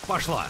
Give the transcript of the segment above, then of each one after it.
пошла.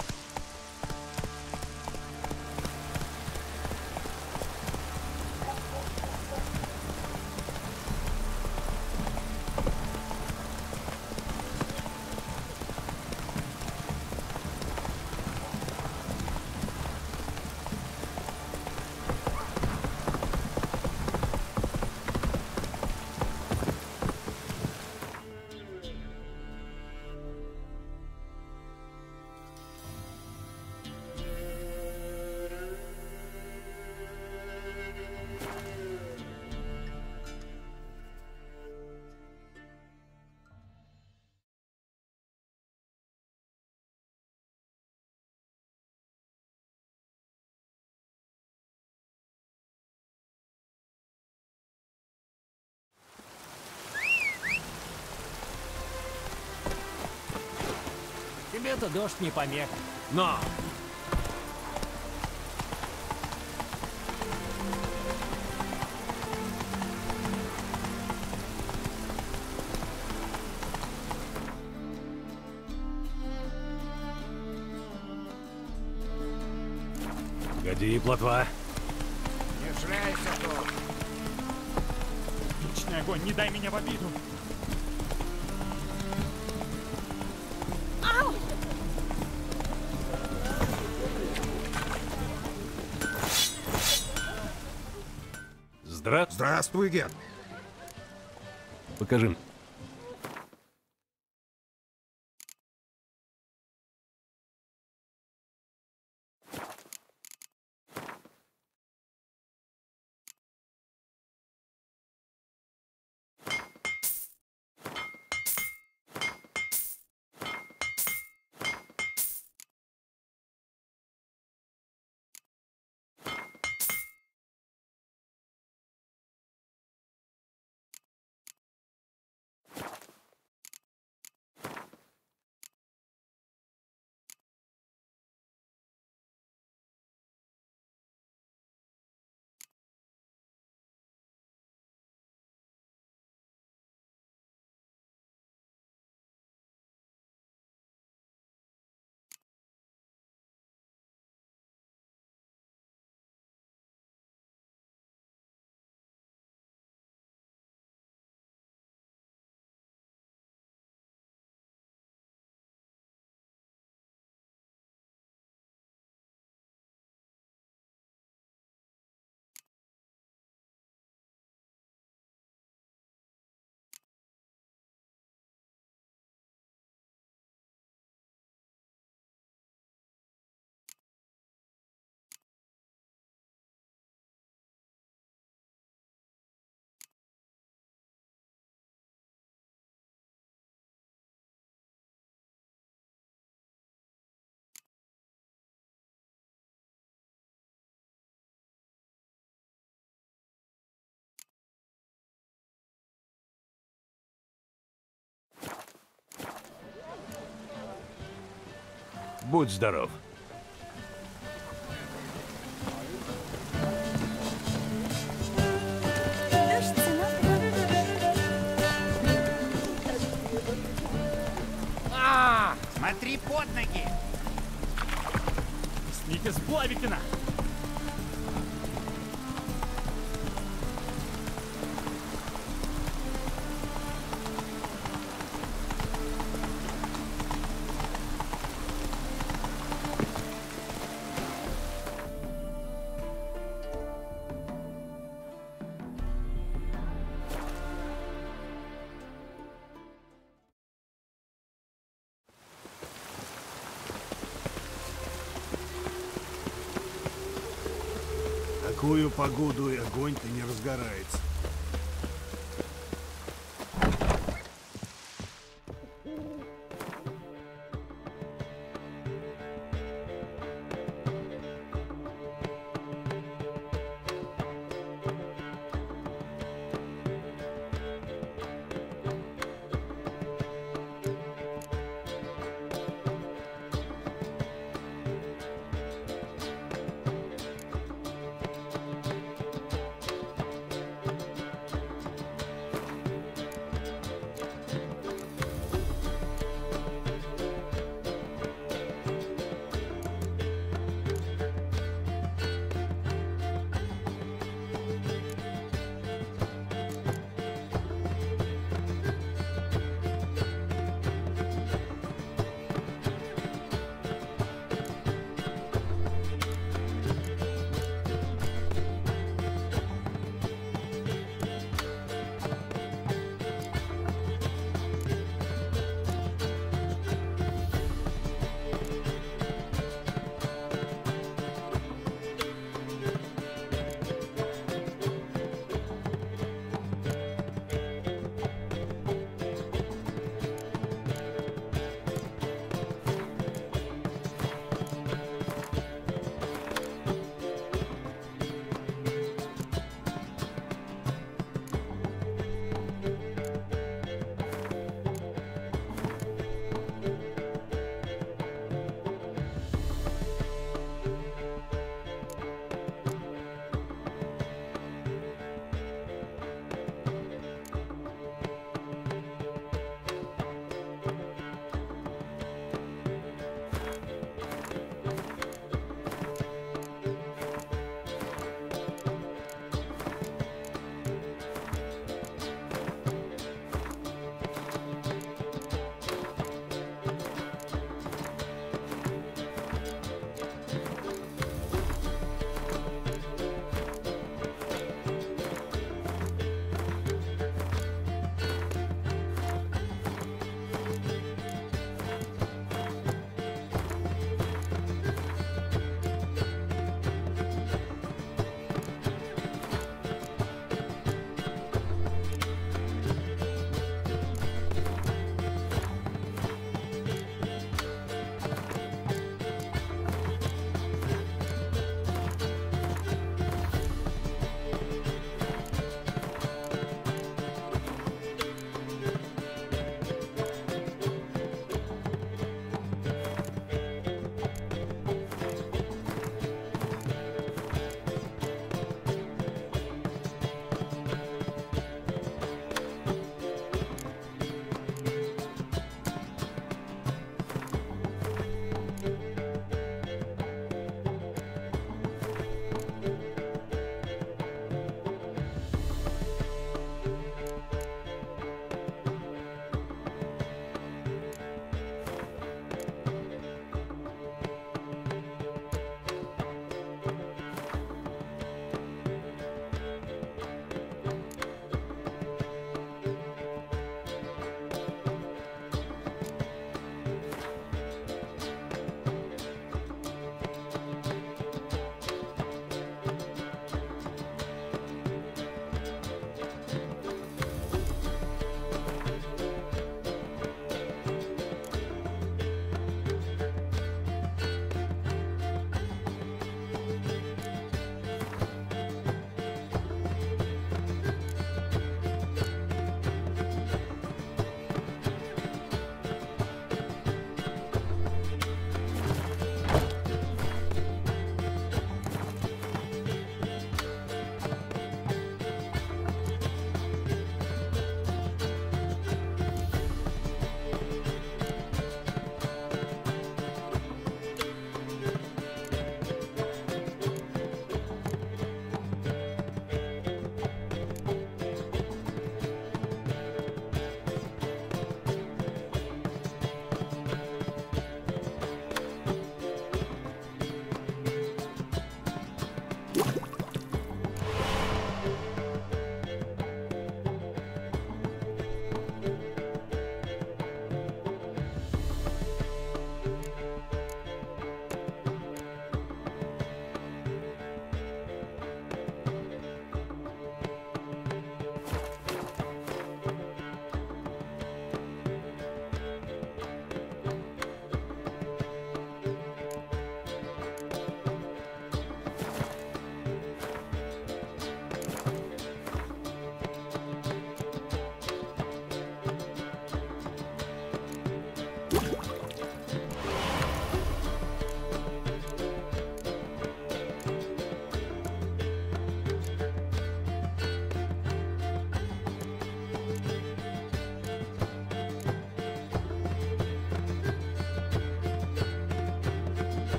Тебе-то дождь не помеха. Но! Годи, плотва. Не шляйся тут. Вечный огонь, не дай меня в обиду. Здравствуй, Ген. Покажи. Будь здоров. Смотри под ноги. Сните с Плавикина. Такую погоду и огонь-то не разгорается.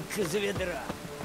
как из ведра.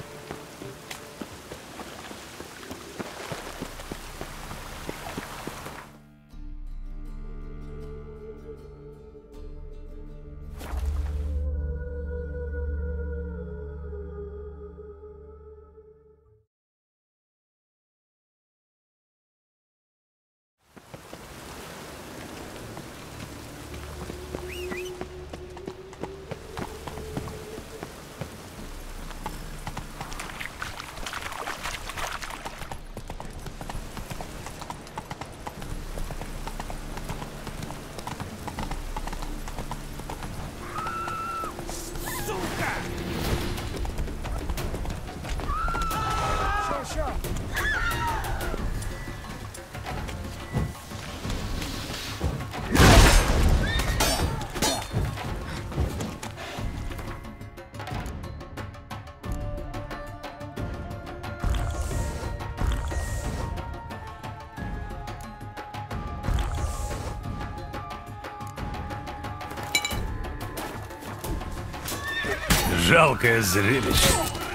Жалкое зрелище.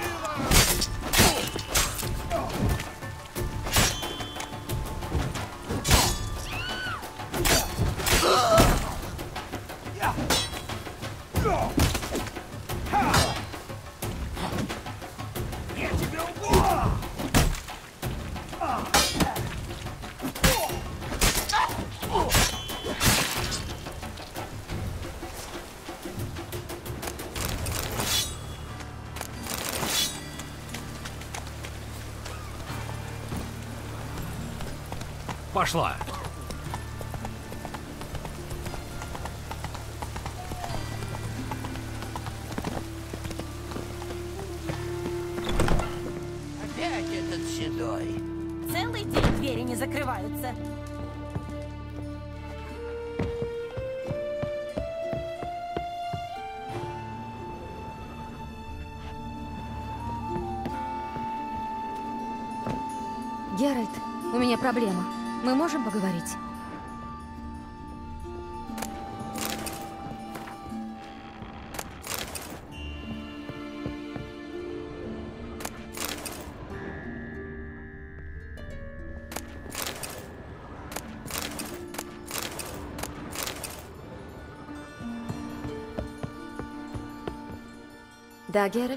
Пошла. Опять этот седой. Целый день двери не закрываются. Геральт, у меня проблема. Мы можем поговорить? Да, Геральт?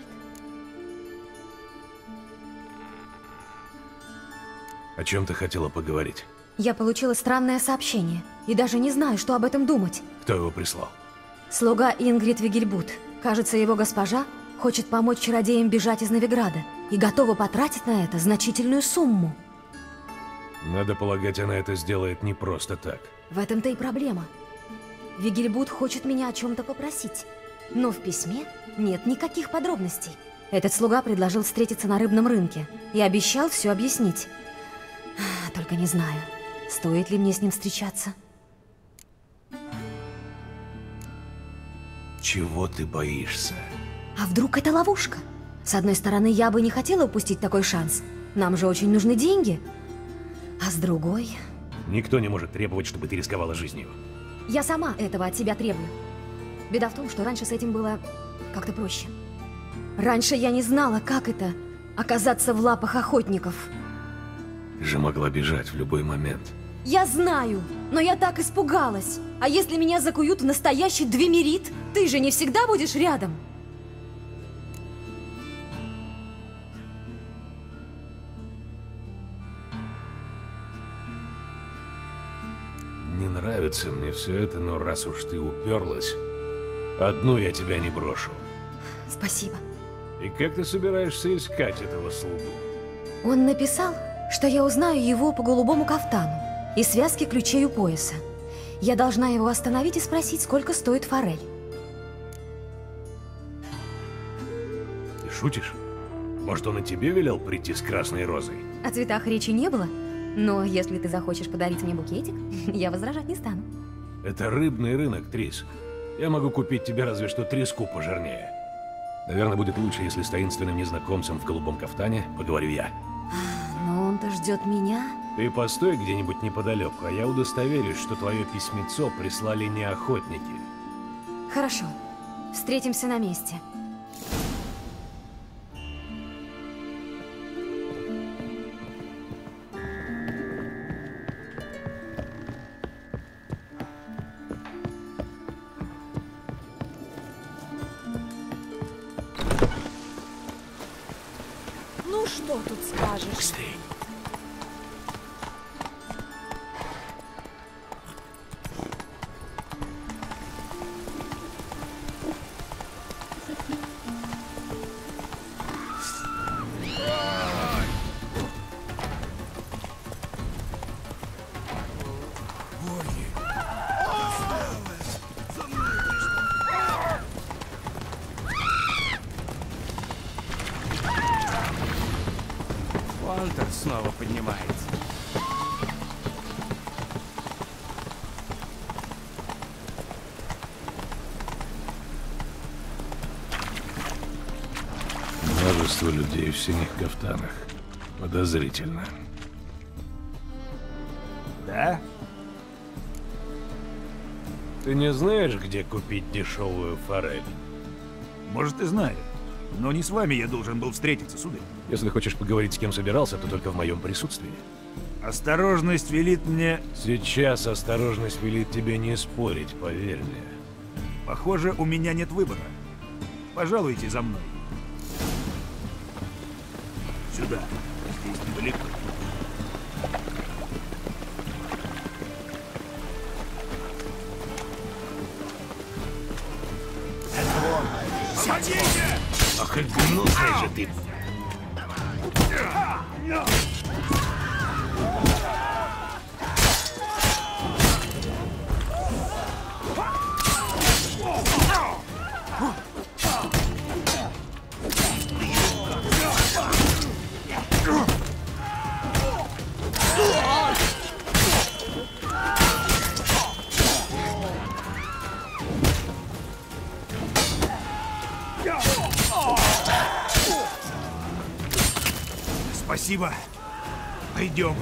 О чем ты хотела поговорить? Я получила странное сообщение, и даже не знаю, что об этом думать. Кто его прислал? Слуга Ингрид Вигельбут. Кажется, его госпожа хочет помочь чародеям бежать из Новиграда и готова потратить на это значительную сумму. Надо полагать, она это сделает не просто так. В этом-то и проблема. Вигельбут хочет меня о чем-то попросить, но в письме нет никаких подробностей. Этот слуга предложил встретиться на рыбном рынке и обещал все объяснить. Только не знаю, стоит ли мне с ним встречаться. Чего ты боишься? А вдруг это ловушка? С одной стороны, я бы не хотела упустить такой шанс. Нам же очень нужны деньги. А с другой... Никто не может требовать, чтобы ты рисковала жизнью. Я сама этого от тебя требую. Беда в том, что раньше с этим было как-то проще. Раньше я не знала, как это — оказаться в лапах охотников. Ты же могла бежать в любой момент. Я знаю, но я так испугалась. А если меня закуют в настоящий двемерит, ты же не всегда будешь рядом. Не нравится мне все это, но раз уж ты уперлась, одну я тебя не брошу. Спасибо. И как ты собираешься искать этого слугу? Он написал, что я узнаю его по голубому кафтану и связке ключей у пояса. Я должна его остановить и спросить, сколько стоит форель. Ты шутишь? Может, он и тебе велел прийти с красной розой? О цветах речи не было, но если ты захочешь подарить мне букетик, я возражать не стану. Это рыбный рынок, Трис. Я могу купить тебе разве что треску пожирнее. Наверное, будет лучше, если с таинственным незнакомцем в голубом кафтане поговорю я. Но он-то ждет меня. Ты постой где-нибудь неподалеку, а я удостоверюсь, что твое письмецо прислали не охотники. Хорошо. Встретимся на месте. Что тут скажешь? Быстрей. Уолтер снова поднимается. Множество людей в синих кафтанах. Подозрительно. Да? Ты не знаешь, где купить дешевую форель? Может, и знаю. Но не с вами я должен был встретиться, сударь. Если хочешь поговорить с кем собирался, то только в моем присутствии. Осторожность велит мне... Сейчас осторожность велит тебе не спорить, поверь мне. Похоже, у меня нет выбора. Пожалуйте за мной. Сюда. Здесь недалеко. Помогите! Ах, и гнусный же ты! Спасибо. Пойдем.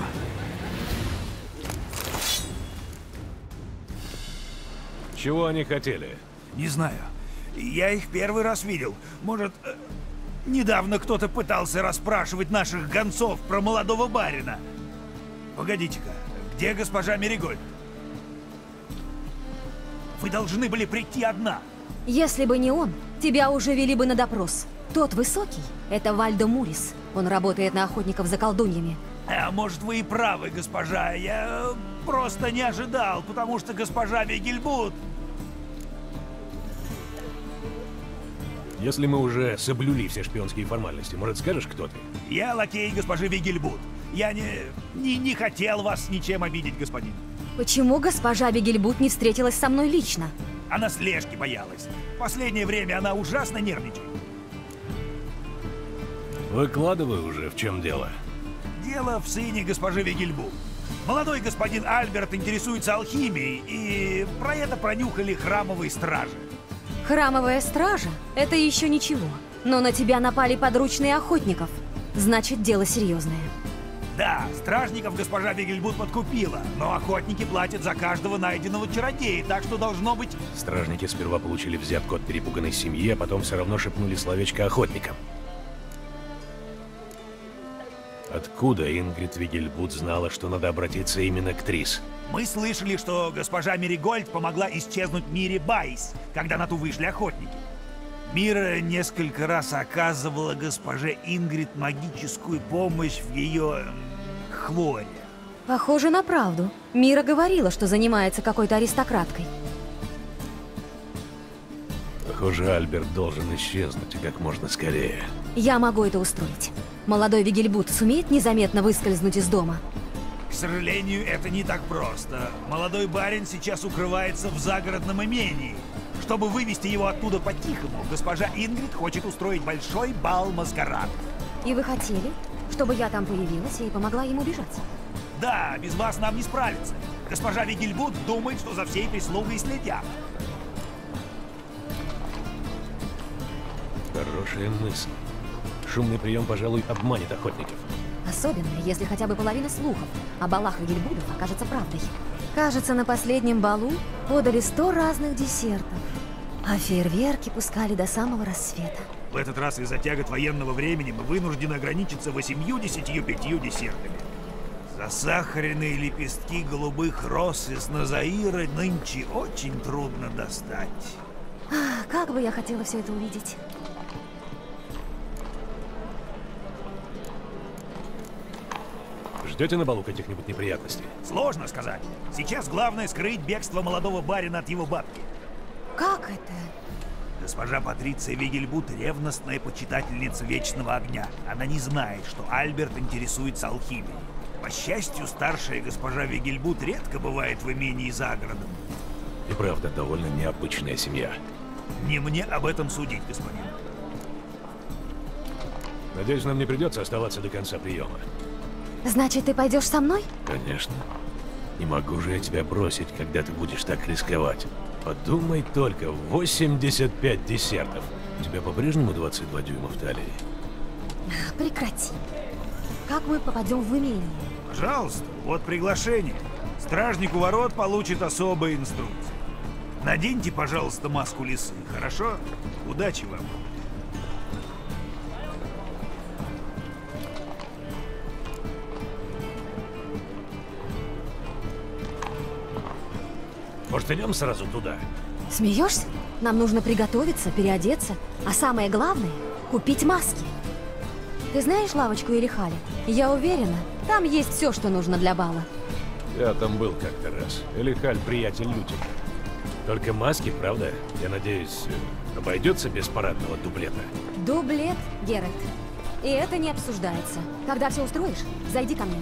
Чего они хотели? Не знаю. Я их первый раз видел. Может, недавно кто-то пытался расспрашивать наших гонцов про молодого барина. Погодите-ка, где госпожа Меригольд? Вы должны были прийти одна. Если бы не он, тебя уже вели бы на допрос. Тот высокий — это Вальдо Мурис. Он работает на охотников за колдуньями. А может, вы и правы, госпожа. Я просто не ожидал, потому что госпожа Вигельбут... Если мы уже соблюли все шпионские формальности, может, скажешь, кто ты? Я лакей госпожи Вигельбут. Я не хотел вас ничем обидеть, господин. Почему госпожа Бегельбут не встретилась со мной лично? Она слежки боялась. В последнее время она ужасно нервничает. Выкладывай уже, в чем дело. Дело в сыне госпожи Вигельбут. Молодой господин Альберт интересуется алхимией, и про это пронюхали храмовые стражи. Храмовая стража — это еще ничего. Но на тебя напали подручные охотников. Значит, дело серьезное. Да, стражников госпожа Вигельбут подкупила, но охотники платят за каждого найденного чародея, так что должно быть... Стражники сперва получили взятку от перепуганной семьи, а потом все равно шепнули словечко охотникам. Откуда Ингрид Вигельбут знала, что надо обратиться именно к Трис? Мы слышали, что госпожа Меригольд помогла исчезнуть Мире Байс, когда на ту вышли охотники. Мира несколько раз оказывала госпоже Ингрид магическую помощь в ее хворе. Похоже на правду. Мира говорила, что занимается какой-то аристократкой. Похоже, Альберт должен исчезнуть, и как можно скорее. Я могу это устроить. Молодой Вигельбут сумеет незаметно выскользнуть из дома? К сожалению, это не так просто. Молодой барин сейчас укрывается в загородном имении. Чтобы вывести его оттуда по-тихому, госпожа Ингрид хочет устроить большой бал-маскарад. И вы хотели, чтобы я там появилась и помогла ему бежать? Да, без вас нам не справиться. Госпожа Вигельбут думает, что за всей прислугой следят. Хорошая мысль. Шумный прием, пожалуй, обманет охотников. Особенно, если хотя бы половина слухов о балах Вигельбудов окажется правдой. Кажется, на последнем балу подали 100 разных десертов, а фейерверки пускали до самого рассвета. В этот раз из-за тягот военного времени мы вынуждены ограничиться 85 десертами. Засахаренные лепестки голубых роз из Назаира нынче очень трудно достать. Ах, как бы я хотела все это увидеть. ждете на балу каких-нибудь неприятностей? Сложно сказать. Сейчас главное скрыть бегство молодого барина от его бабки. Как это? Госпожа Патриция Вигельбут — ревностная почитательница Вечного Огня. Она не знает, что Альберт интересуется алхимией. По счастью, старшая госпожа Вигельбут редко бывает в имении за городом. И правда, довольно необычная семья. Не мне об этом судить, господин. Надеюсь, нам не придется оставаться до конца приема. Значит, ты пойдешь со мной? Конечно. Не могу же я тебя бросить, когда ты будешь так рисковать. Подумай только, 85 десертов. У тебя по-прежнему 22 дюйма в талии? Прекрати. Как мы попадем в имение? Пожалуйста, вот приглашение. Стражник у ворот получит особые инструкции. Наденьте, пожалуйста, маску лисы, хорошо? Удачи вам. Может, идем сразу туда? Смеешься? Нам нужно приготовиться, переодеться, а самое главное — купить маски. Ты знаешь лавочку Элихали? Я уверена, там есть все, что нужно для бала. Я там был как-то раз. Элихаль — приятель Лютик. Только маски, правда? Я надеюсь, обойдется без парадного дублета? Дублет, Геральт. И это не обсуждается. Когда все устроишь, зайди ко мне.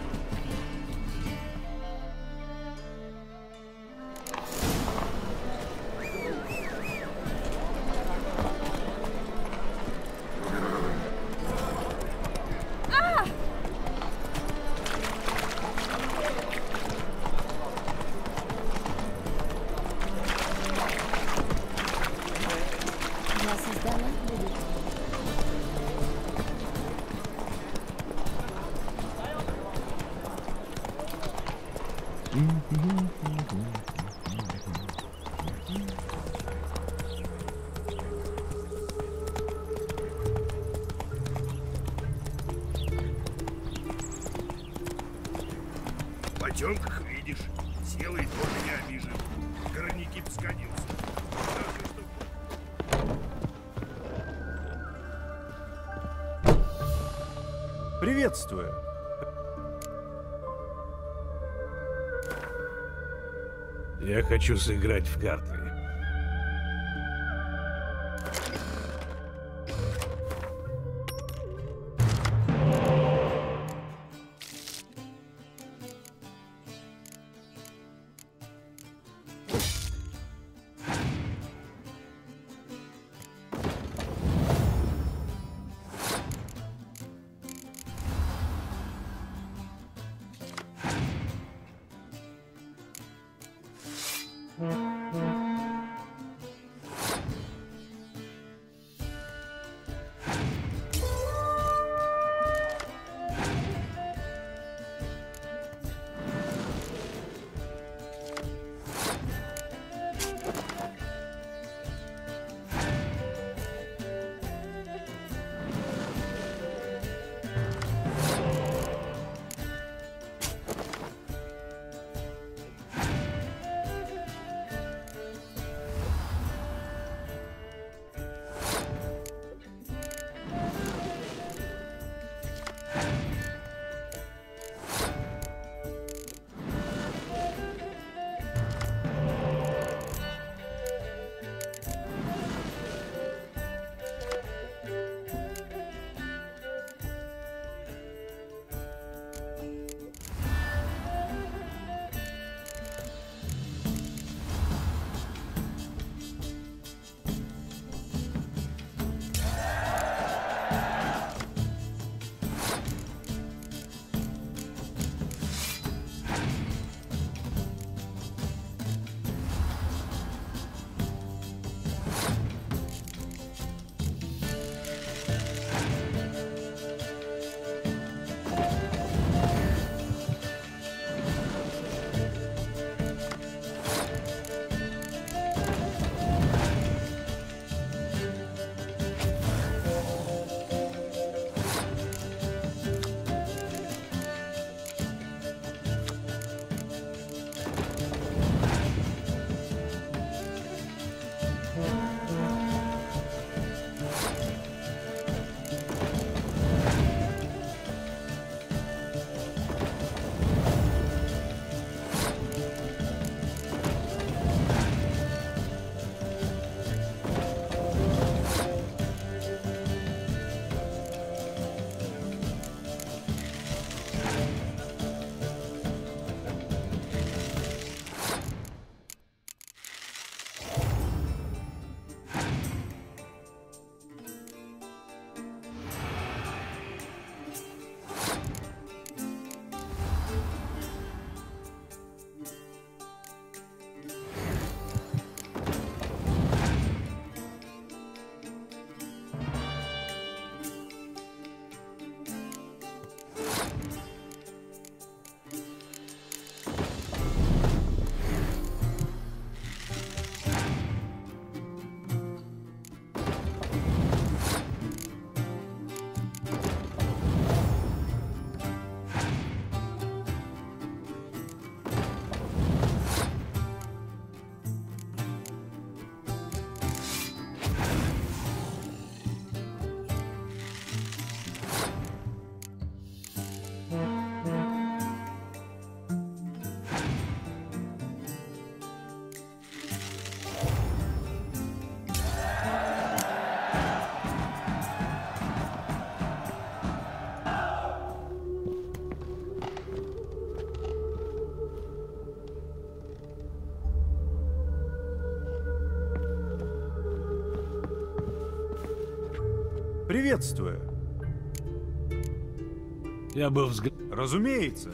В потемках видишь, сел и тоже не обижен. Горнякип сгодился. Приветствую. Я хочу сыграть в карты. Приветствую. Я бы Разумеется.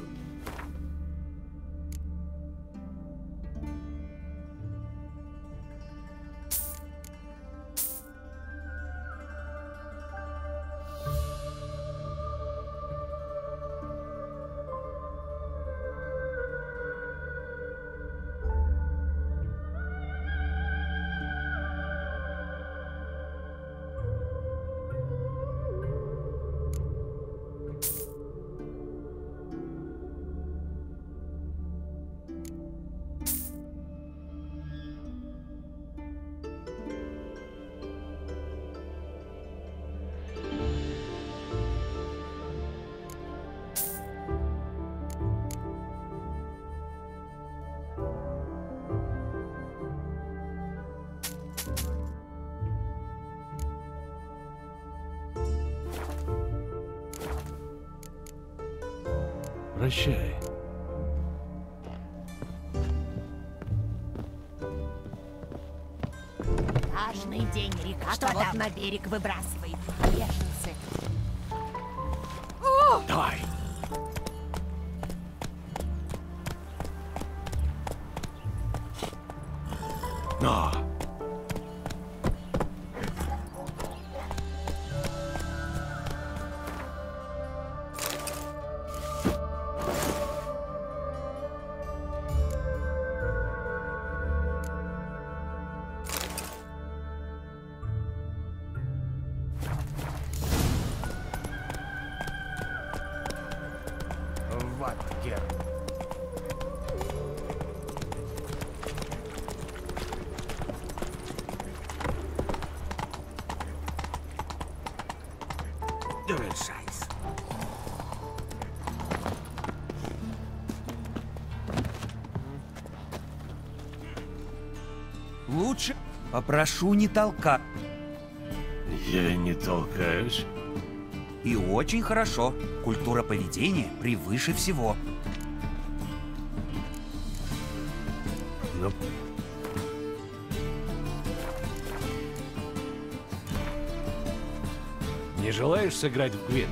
Прощай. Каждый день река кого-то на берег выбрасывает. Беженцы. Давай. Но. Ватгер. Дурельшайс. Лучше попрошу не толкать. Я не толкаюсь. И очень хорошо. Культура поведения превыше всего. Но... Не желаешь сыграть в Гвинт?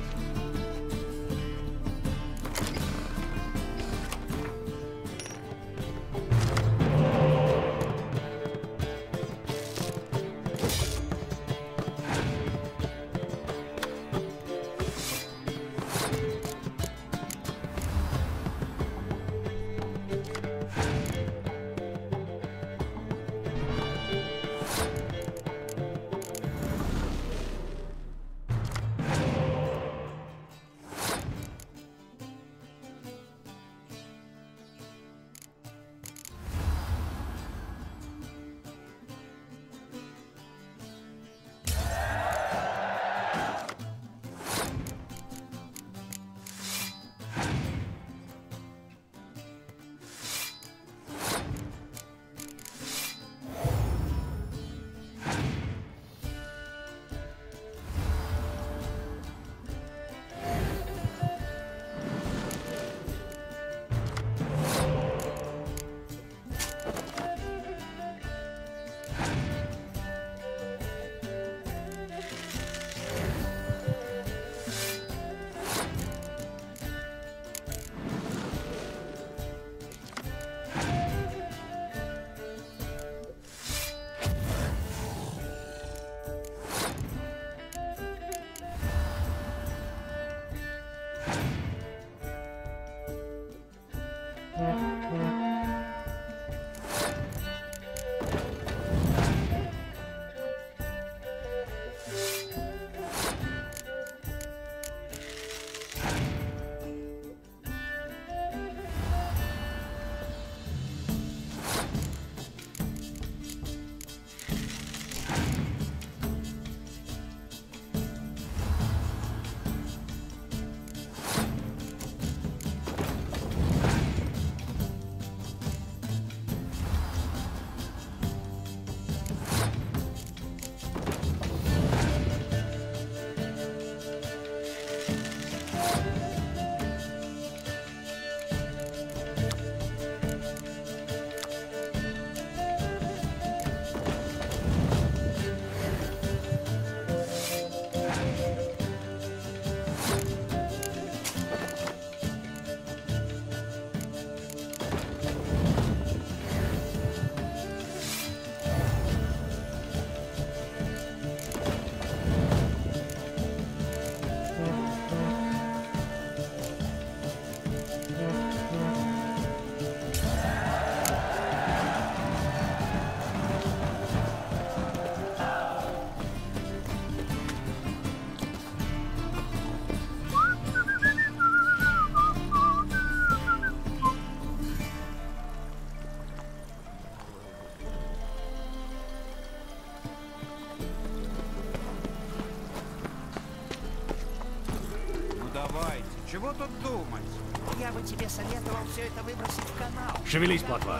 Чего тут думать? Я бы тебе советовал все это выбросить в канал. Шевелись, плотва.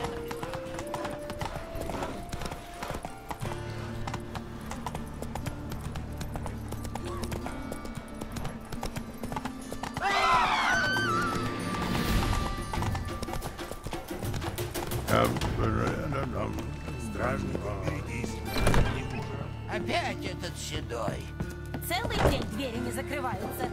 Стражник, берегись. Опять этот седой. Целый день двери не закрываются.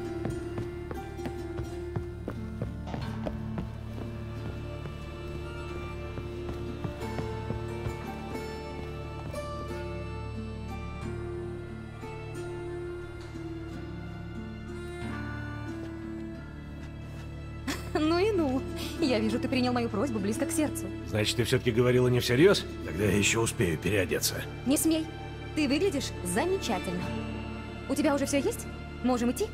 Ну и ну. Я вижу, ты принял мою просьбу близко к сердцу. Значит, ты все-таки говорила не всерьез? Тогда я еще успею переодеться. Не смей. Ты выглядишь замечательно. У тебя уже все есть? Можем идти?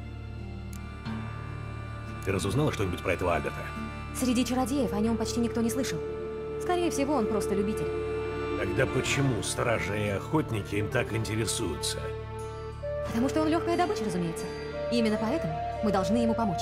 Ты разузнала что-нибудь про этого Альберта? Среди чародеев о нем почти никто не слышал. Скорее всего, он просто любитель. Тогда почему стражи и охотники им так интересуются? Потому что он легкая добыча, разумеется. И именно поэтому мы должны ему помочь.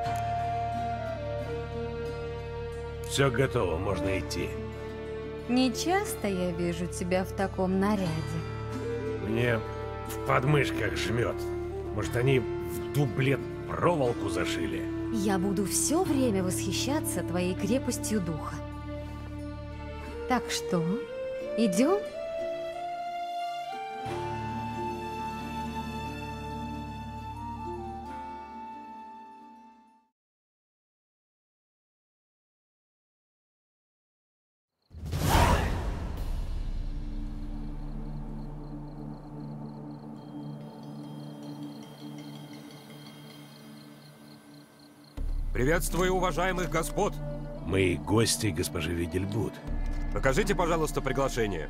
Все готово, можно идти. Не часто я вижу тебя в таком наряде. Мне в подмышках жмет. Может, они в дублет проволоку зашили? Я буду все время восхищаться твоей крепостью духа. Так что, идем? Приветствую уважаемых господ. Мы гости госпожи Вигельбуд. Покажите, пожалуйста, приглашение.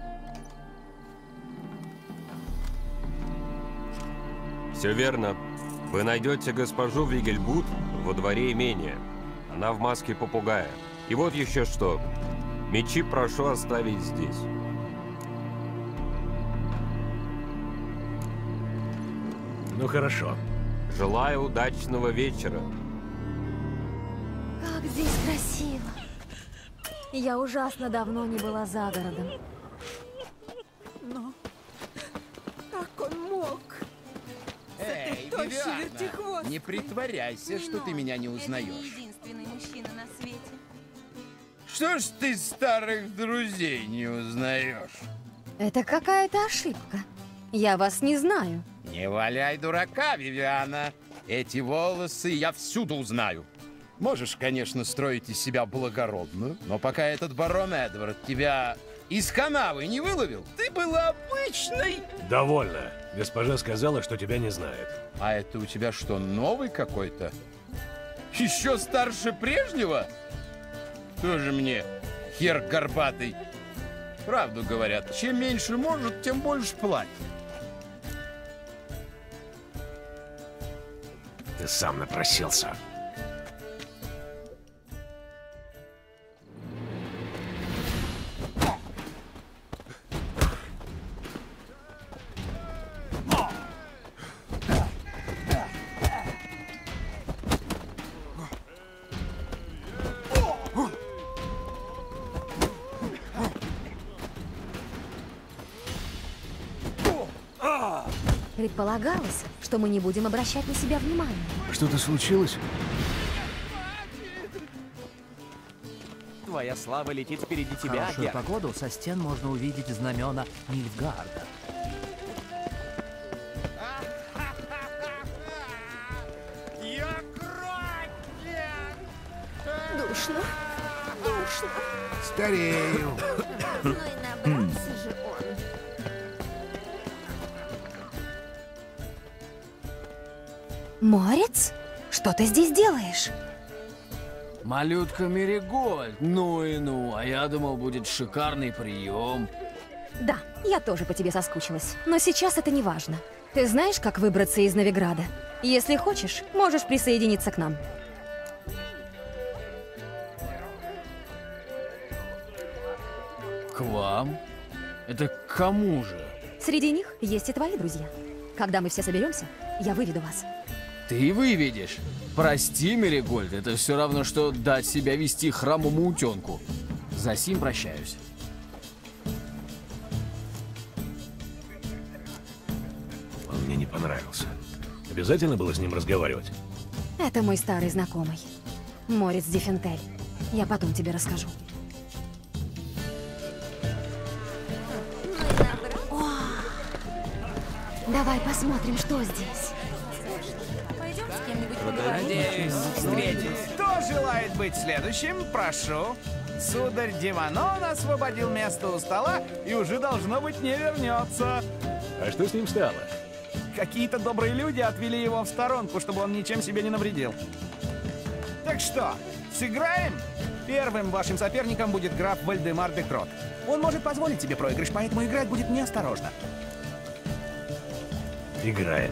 Все верно. Вы найдете госпожу Вигельбуд во дворе имения. Она в маске попугая. И вот еще что. Мечи прошу оставить здесь. Ну хорошо. Желаю удачного вечера. Как здесь красиво. Я ужасно давно не была за городом. Но как он мог? Эй, Вивиана, не притворяйся, что ты меня не узнаешь. Единственный мужчина на свете. Что ж ты старых друзей не узнаешь? Это какая-то ошибка. Я вас не знаю. Не валяй дурака, Вивиана. Эти волосы я всюду узнаю. Можешь, конечно, строить из себя благородную, но пока этот барон Эдвард тебя из канавы не выловил, ты была обычной. Довольно. Госпожа сказала, что тебя не знает. А это у тебя что, новый какой-то? Еще старше прежнего? Тоже мне хер горбатый. Правду говорят, чем меньше может, тем больше платит. Ты сам напросился. Предполагалось, что мы не будем обращать на себя внимания. Что-то случилось? Твоя слава летит впереди тебя, хорошую погоду со стен можно увидеть знамена Нильфгарда. Я кротик! Душно. Душно. Старею. Ну и набрался же он. Морец? Что ты здесь делаешь? Малютка Меригольд, ну и ну, а я думал, будет шикарный прием. Да, я тоже по тебе соскучилась. Но сейчас это не важно. Ты знаешь, как выбраться из Новиграда? Если хочешь, можешь присоединиться к нам. К вам? Это к кому же? Среди них есть и твои друзья. Когда мы все соберемся, я выведу вас. Ты выведешь. Прости, Меригольд, это все равно, что дать себя вести храмовому утенку. За сим прощаюсь. Он мне не понравился. Обязательно было с ним разговаривать? Это мой старый знакомый. Морец Диффентель. Я потом тебе расскажу. О! Давай посмотрим, что здесь. Пойдем с кем-нибудь Надеюсь, встретить. Кто желает быть следующим? Прошу. Сударь Диванон освободил место у стола и уже, должно быть, не вернется. А что с ним стало? Какие-то добрые люди отвели его в сторонку, чтобы он ничем себе не навредил. Так что, сыграем? Первым вашим соперником будет граф Вальдемар де Крот. Он может позволить себе проигрыш, поэтому играть будет неосторожно. Играем.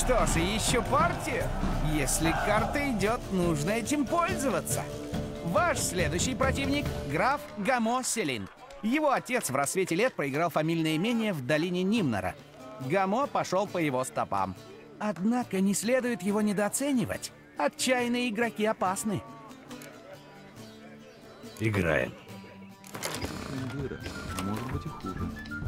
что ж, еще партию. Если карта идет, нужно этим пользоваться. Ваш следующий противник — граф Гамо Селин. Его отец в рассвете лет проиграл фамильное имение в долине Нимнора. Гамо пошел по его стопам. Однако не следует его недооценивать. Отчаянные игроки опасны. Играем. Может быть и хуже.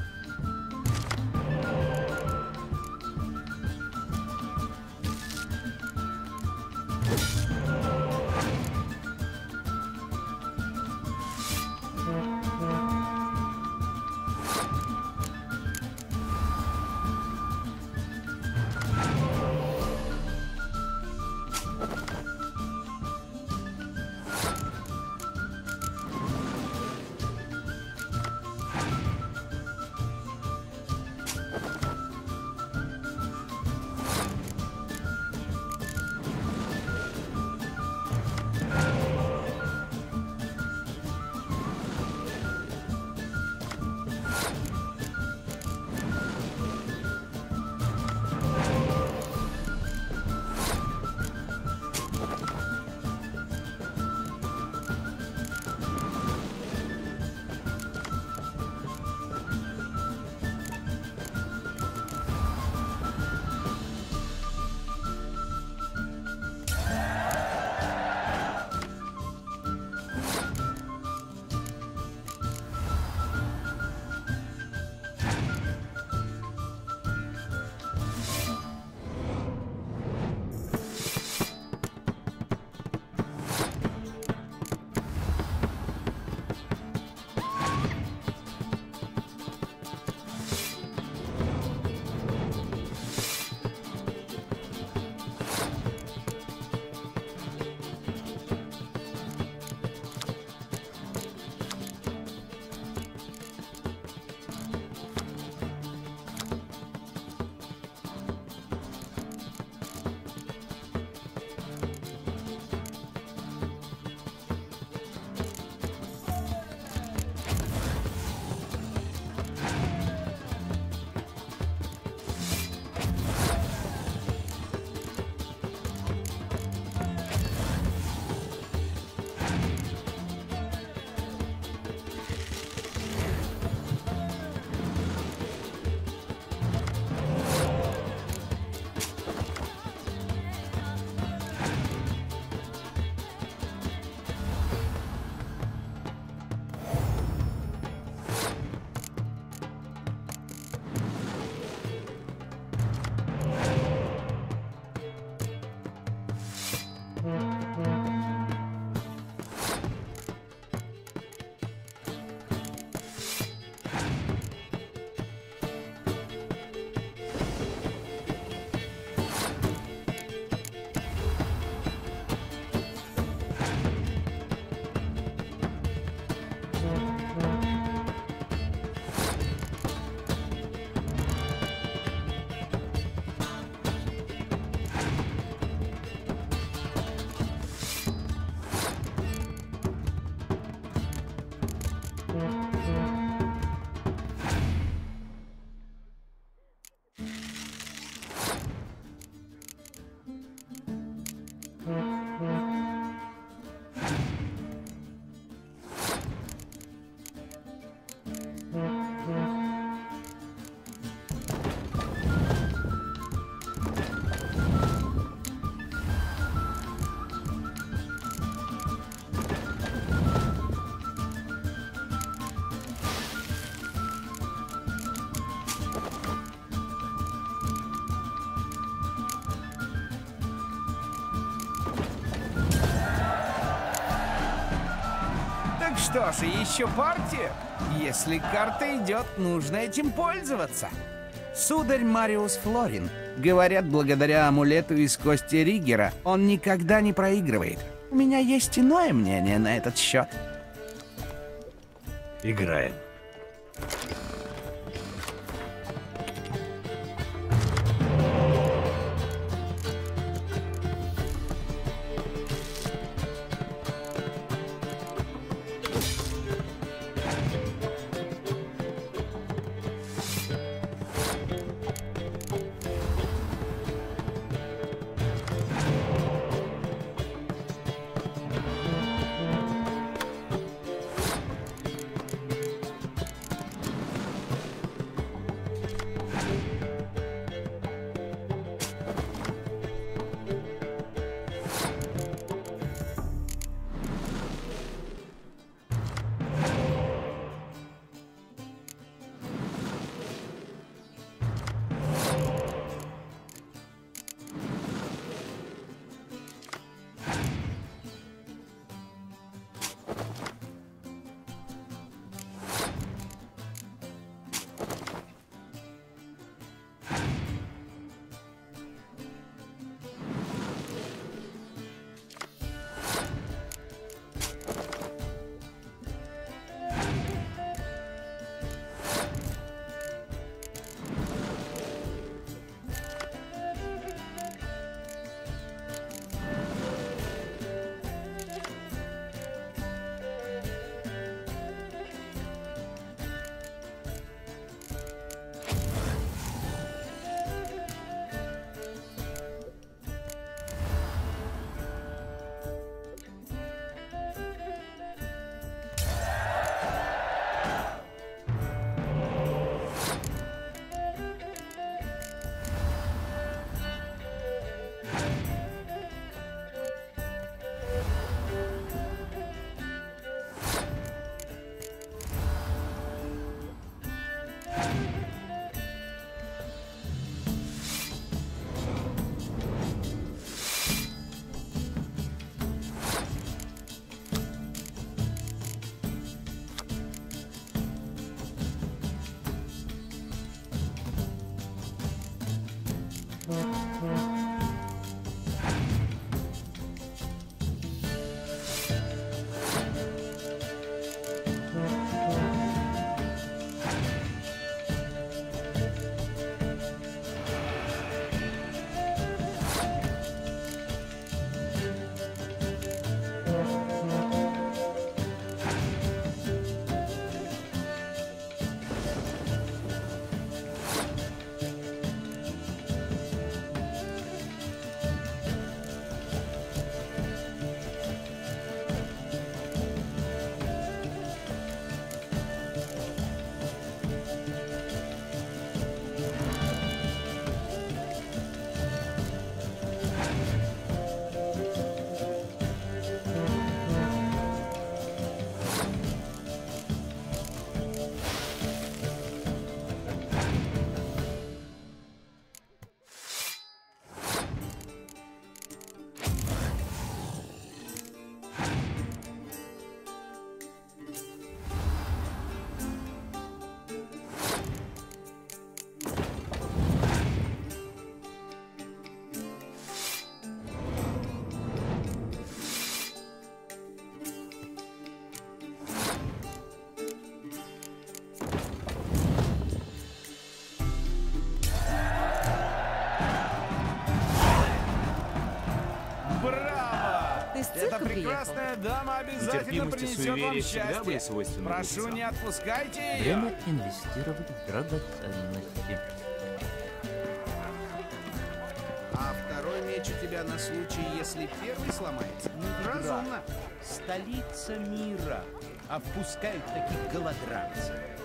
Что ж, еще партию. Если карта идет, нужно этим пользоваться. Сударь Мариус Флорин. Говорят, благодаря амулету из кости Риггера он никогда не проигрывает. У меня есть иное мнение на этот счет. Играем. Эта только приехал. прекрасная дама обязательно Нетерпимость и принесет вам суеверие всегда были счастье. свойственны Прошу, глупцам. не отпускайте ее. Время инвестировать в драгоценности. А второй меч у тебя на случай, если первый сломается? Разумно. Столица мира. А впускают таких голодранцев.